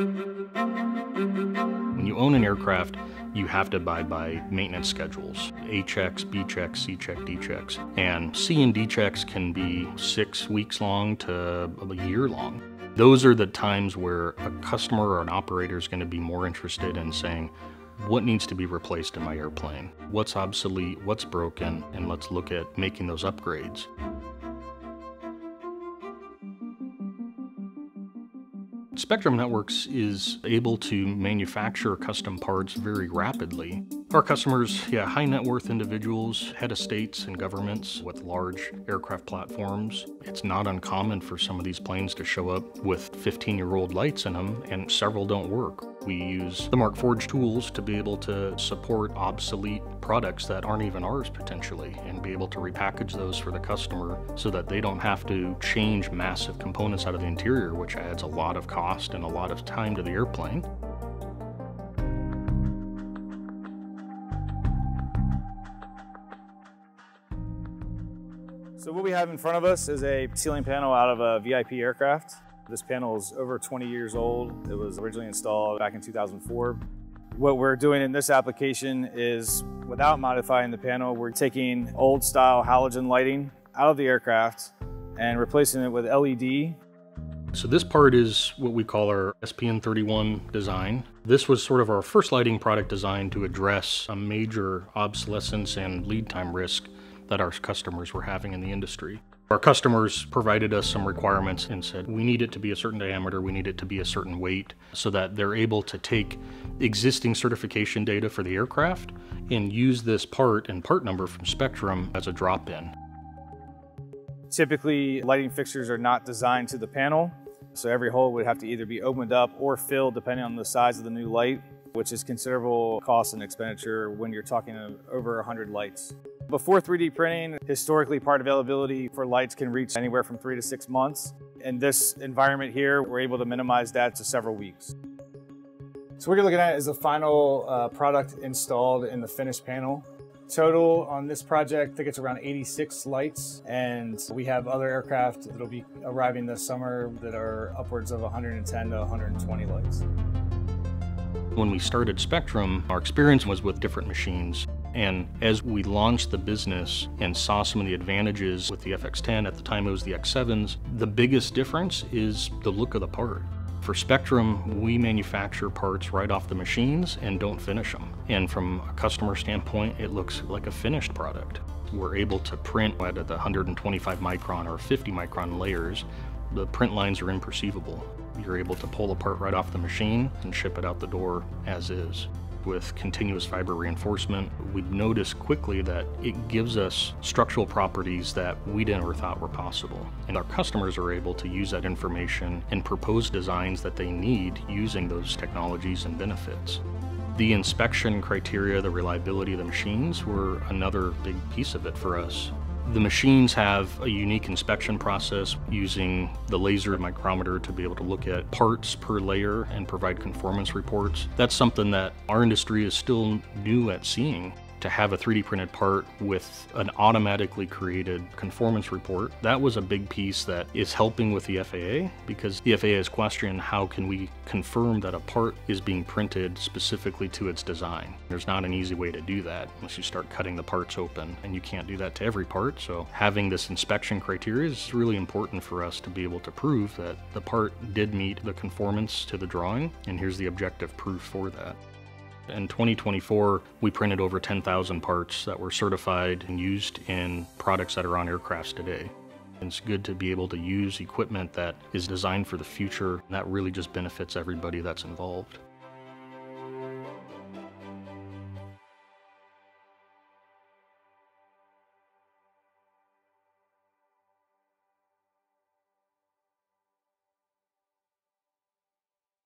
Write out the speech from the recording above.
When you own an aircraft, you have to abide by maintenance schedules, A checks, B checks, C check, D checks. And C and D checks can be 6 weeks long to a year long. Those are the times where a customer or an operator is going to be more interested in saying, what needs to be replaced in my airplane? What's obsolete? What's broken? And let's look at making those upgrades. Spectrum Networks is able to manufacture custom parts very rapidly. Our customers, high net worth individuals, head of states and governments with large aircraft platforms. It's not uncommon for some of these planes to show up with 15-year-old lights in them, and several don't work. We use the Markforged tools to be able to support obsolete products that aren't even ours potentially, and be able to repackage those for the customer so that they don't have to change massive components out of the interior, which adds a lot of cost and a lot of time to the airplane. So what we have in front of us is a ceiling panel out of a VIP aircraft. This panel is over 20 years old. It was originally installed back in 2004. What we're doing in this application is, without modifying the panel, we're taking old style halogen lighting out of the aircraft and replacing it with LED. So this part is what we call our SPN31 design. This was sort of our first lighting product design to address a major obsolescence and lead time risk that our customers were having in the industry. Our customers provided us some requirements and said, we need it to be a certain diameter, we need it to be a certain weight, so that they're able to take existing certification data for the aircraft and use this part and part number from Spectrum as a drop-in. Typically, lighting fixtures are not designed to the panel, so every hole would have to either be opened up or filled depending on the size of the new light, which is considerable cost and expenditure when you're talking over 100 lights. Before 3D printing, historically part availability for lights can reach anywhere from 3 to 6 months. In this environment here, we're able to minimize that to several weeks. So what you're looking at is the final product installed in the finished panel. Total on this project, I think it's around 86 lights, and we have other aircraft that'll be arriving this summer that are upwards of 110 to 120 lights. When we started Spectrum, our experience was with different machines. And as we launched the business and saw some of the advantages with the FX10, at the time it was the X7s, the biggest difference is the look of the part. For Spectrum, we manufacture parts right off the machines and don't finish them. And from a customer standpoint, it looks like a finished product. We're able to print at the 125 micron or 50 micron layers. The print lines are imperceivable. You're able to pull a part right off the machine and ship it out the door as is. With continuous fiber reinforcement, we noticed quickly that it gives us structural properties that we never thought were possible. And our customers are able to use that information and propose designs that they need using those technologies and benefits. The inspection criteria, the reliability of the machines were another big piece of it for us. The machines have a unique inspection process using the laser micrometer to be able to look at parts per layer and provide conformance reports. That's something that our industry is still new at seeing. To have a 3D printed part with an automatically created conformance report, that was a big piece that is helping with the FAA, because the FAA is questioning how can we confirm that a part is being printed specifically to its design. There's not an easy way to do that unless you start cutting the parts open, and you can't do that to every part. So having this inspection criteria is really important for us to be able to prove that the part did meet the conformance to the drawing, and here's the objective proof for that. In 2024, we printed over 10,000 parts that were certified and used in products that are on aircrafts today. It's good to be able to use equipment that is designed for the future, and that really just benefits everybody that's involved.